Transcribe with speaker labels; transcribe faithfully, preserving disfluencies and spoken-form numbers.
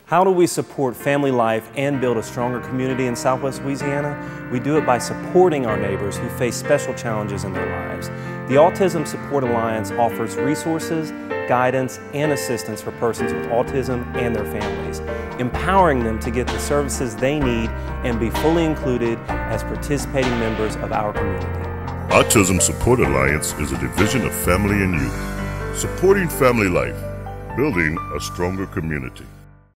Speaker 1: How do we support family life and build a stronger community in Southwest Louisiana? We do it by supporting our neighbors who face special challenges in their lives. The Autism Support Alliance offers resources, guidance, and assistance for persons with autism and their families, empowering them to get the services they need and be fully included as participating members of our community.
Speaker 2: Autism Support Alliance is a division of Family and Youth, supporting family life, building a stronger community.